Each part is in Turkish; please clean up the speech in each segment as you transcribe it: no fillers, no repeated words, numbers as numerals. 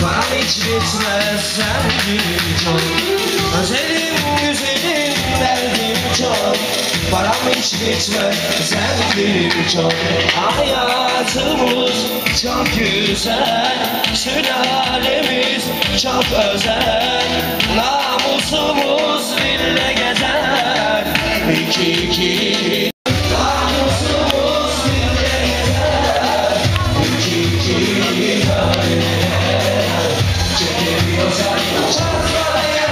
hiç bitmez sevgilim çok. Özelim güzelim derdim çok. Param hiç bitmez sevgilim çok. Hayatımız çok güzel, sülalemiz çok özel. Namusumuz bile gezer, iki. Namusumuz bile gezer, iki tane. Çekemiyorsan çarpmaya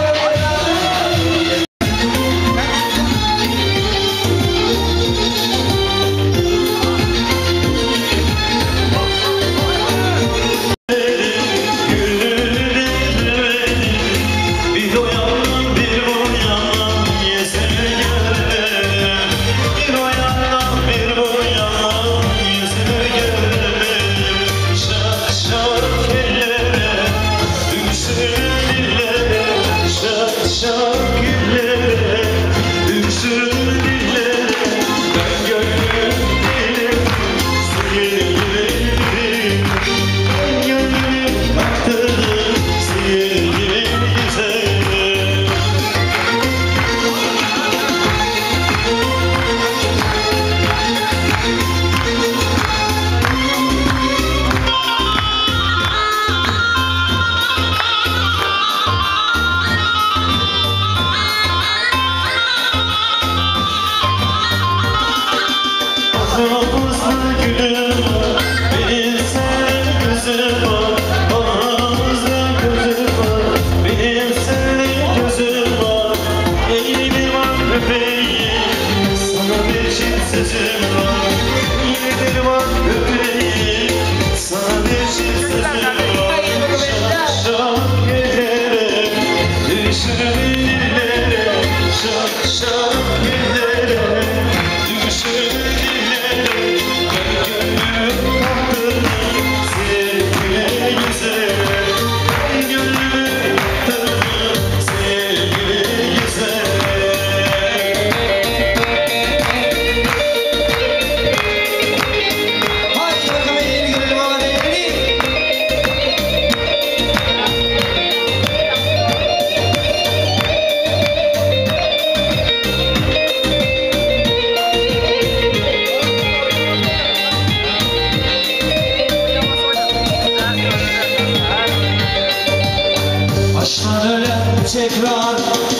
tekrar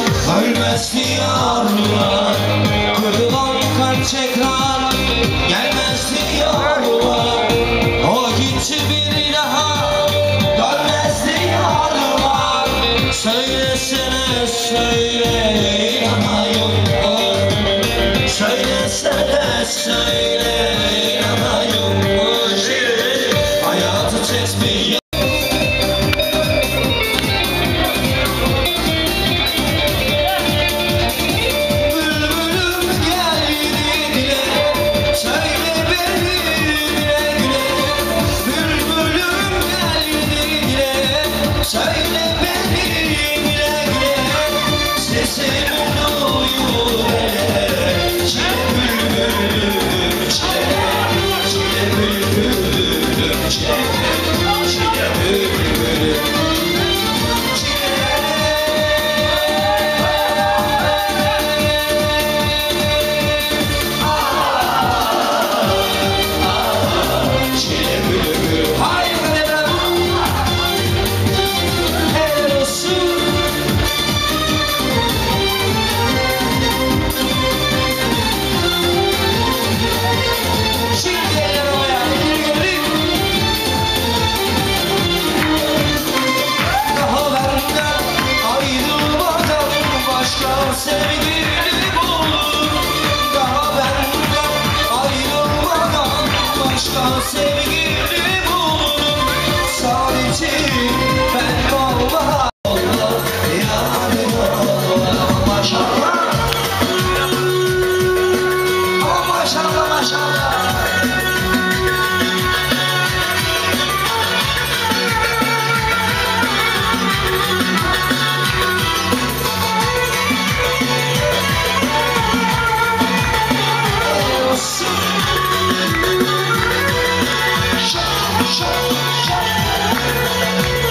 ölmez diyarlar, kırılan kalp tekrar gelmez diyarlar. O gitti bir daha dönmez diyarlar. Söylesene söyle inanayım, söylesene söyle inanayım. Hayatı tesbih sevgili bulurum. Sadece ben olmam. Allah yardım Allah. Maşallah. Maşallah maşallah. Shut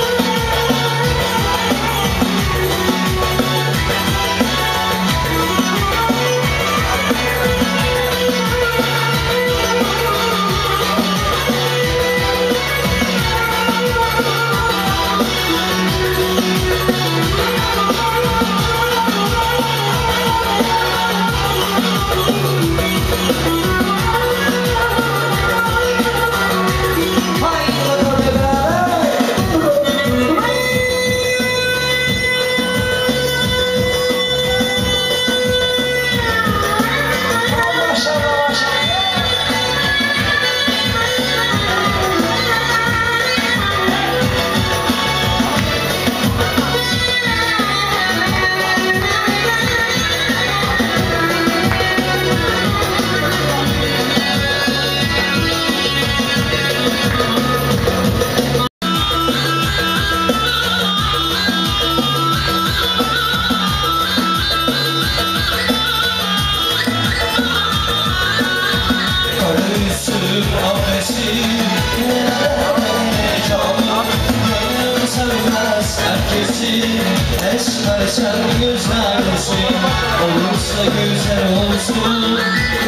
güzelsin. Olursa güzel olsun.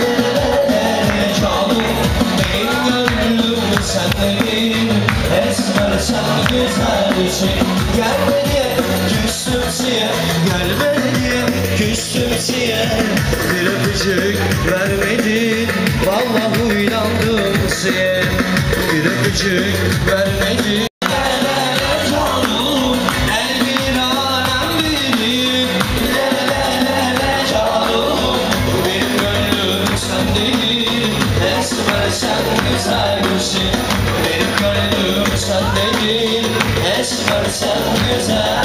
Canım benim gönlüm sendenin. Esmer sen güzelsin. Gelme diye küstüm siye, gelme diye küstüm siye. Bir öpücük vermedin, vallahi uylandım siye. Bir öpücük vermedin. Sen güzelsin, benim gönlüm sen değil. Esmer sen güzel.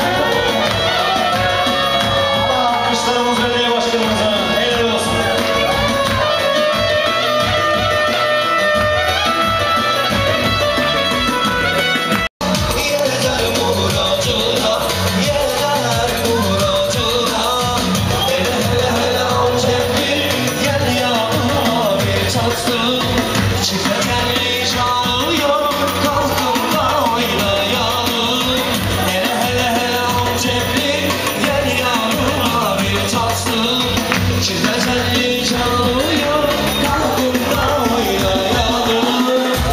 Alkışlarımız belediye başkanımıza helal olsun. Yeter muradına, yeter muradına. Hele hele hele Antepli, gel yanıma bir tatlım. Çiftetelli çalıyor, kalkın da oynayalım. Hele hele hele Antepli, gel yanıma bir tatlım. Çiftetelli çalıyor, kalkın da oynayalım.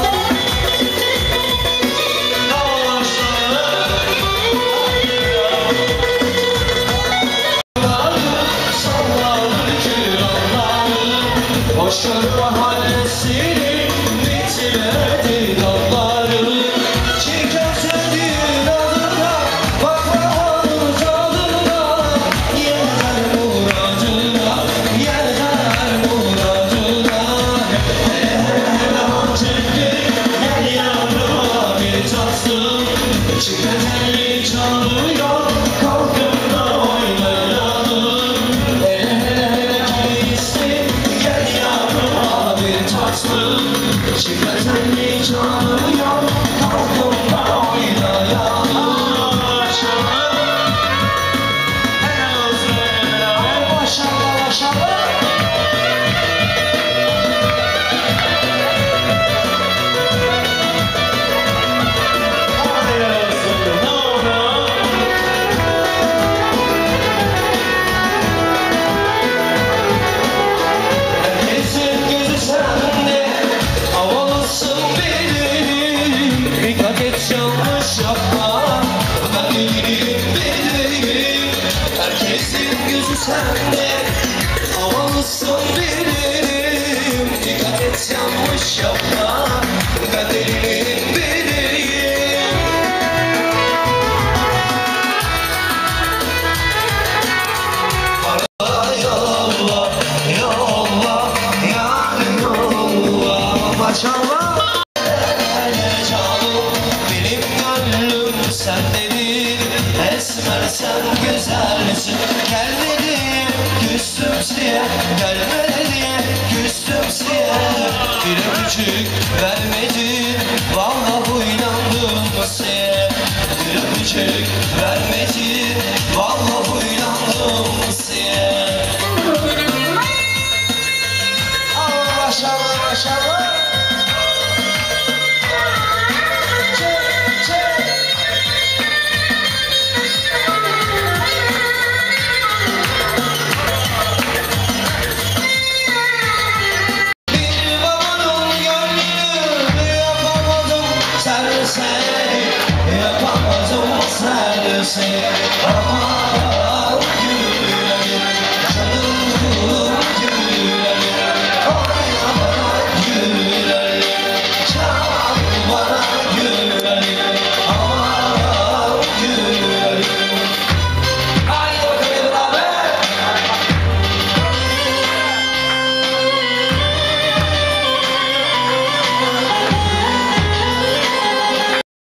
Boşver mahallesini, bitirdi dalları. Çiğkemsenin adına, bakmahanın tadına. Yeter muradına, yeter muradına. Hele hele hele Antepli, gel yanıma bir tatlım. Çiğkemsenin çalıyor, kalkın da oynayalım. Hele hele hele Kilisli, gel yanıma bir tatlım. Çiğkemsenin çalıyor, kalkın da oynayalım. Helal olsun beraber. Maşallah maşallah. Helal olsun. Ne oldu? Herkesin gözü sende, havalısın benim. Dikkat et yanlış yapma, ben iyiyim benim. Herkesin gözü sende, havalısın benim. Dikkat et yanlış yapma, ben iyiyim benim. Yolla, yolla, yani yolla. Maşallah. Canım benim gönlüm sendedir. Esmer sen güzelsin. Gelme diye küstüm siye, gelme diye küstüm siye. Bir öpücük vermedin, vallahi inandım siye. Bir öpücük vermedin, vallahi inandım siye. Allah maşallah maşallah.